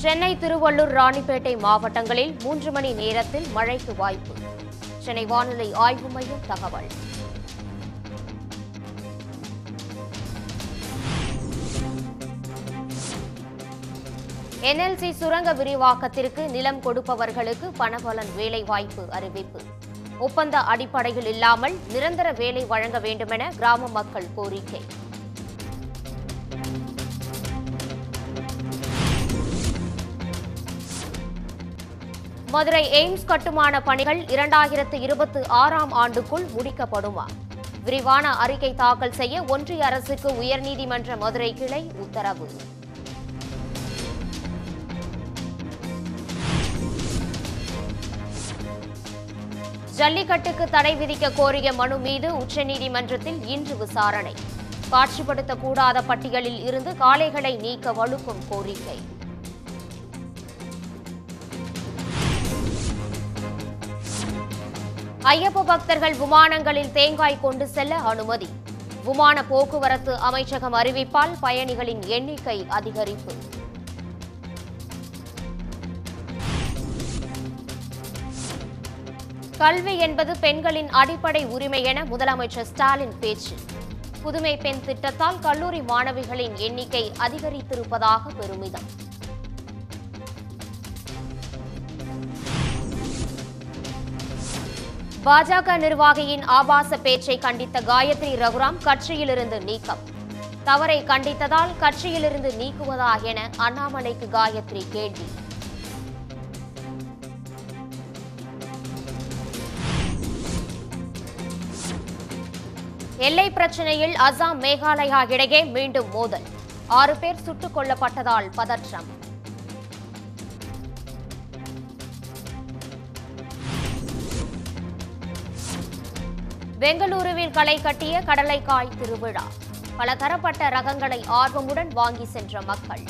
சென்னை, திருவள்ளூர், ராணிப்பேட்டை மாவட்டங்களில் 3 மணி நேரத்தில் மழைக்கு வாய்ப்பு. சென்னை வானிலை ஆய்வு மையம் தகவல். NLC சுரங்க விரிவாக்கத்திற்கு நிலம் கொடுப்பவர்களுக்கு பணபலன் வேலைவாய்ப்பு அறிவிப்பு. ஒப்பந்த அடிப்படையில் இல்லாமல் நிரந்தர வேலை வழங்க வேண்டுமென கிராம மக்கள் கோரிக்கை. மதுரை எய்ம்ஸ் கட்டுமான பணிகள் 2026ஆம் ஆண்டுக்குள் முடிக்கப்படுமா? விரிவான அறிக்கை தாக்கல் செய்ய ஒன்றிய அரசுக்கு உயர்நீதிமன்ற மதுரை கிளை உத்தரவு. ஜல்லிக்கட்டுக்கு தடை விதிக்க கோரிய மனு மீது உச்சநீதிமன்றத்தில் இன்று விசாரணை. காட்சிப்படுத்தக்கூடாத பட்டியலில் இருந்து காளைகளை நீக்க வலுக்கும் கோரிக்கை. ஐயப்ப பக்தர்கள் விமானங்களில் தேங்காய் கொண்டு செல்ல அனுமதி. விமான போக்குவரத்து அமைச்சகம் அறிவிப்பால் பயணிகளின் எண்ணிக்கை அதிகரிப்பு. கல்வி என்பது பெண்களின் அடிப்படை உரிமை என முதலமைச்சர் ஸ்டாலின் பேச்சு. புதுமை பெண் திட்டத்தால் கல்லூரி மாணவிகளின் எண்ணிக்கை அதிகரித்திருப்பதாக பெருமிதம். பாஜக நிர்வாகியின் ஆபாச பேச்சை கண்டித்த காயத்ரி ரகுராம் கட்சியிலிருந்து நீக்கம். தவறை கண்டித்ததால் கட்சியிலிருந்து நீக்குவதா என அண்ணாமலைக்கு காயத்ரி கேள்வி. எல்லை பிரச்சினையில் அசாம், மேகாலயா இடையே மீண்டும் மோதல். 6 பேர் சுட்டுக் கொல்லப்பட்டதால் பதற்றம். பெங்களூருவில் களை கட்டிய கடலைக்காய் திருவிழா. பலதரப்பட்ட ரகங்களை ஆர்வமுடன் வாங்கி சென்ற மக்கள்.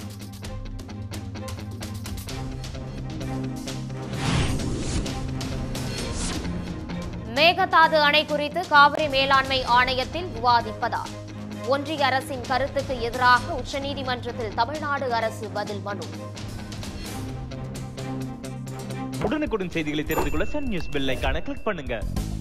மேகதாது அணை குறித்து காவிரி மேலாண்மை ஆணையத்தில் விவாதிப்பதா? ஒன்றிய அரசின் கருத்துக்கு எதிராக உச்சநீதிமன்றத்தில் தமிழ்நாடு அரசு பதில் மனு. உடனுக்குடன் செய்திகளை தெரிந்து கொள்ள சன் நியூஸ் பெல் ஐகானை கிளிக் பண்ணுங்க.